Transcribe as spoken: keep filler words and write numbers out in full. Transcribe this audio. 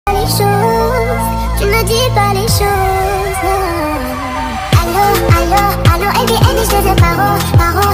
Les choses, tu ne dis pas les choses. Allô, allô, allô, et bien, et je te paro, paro.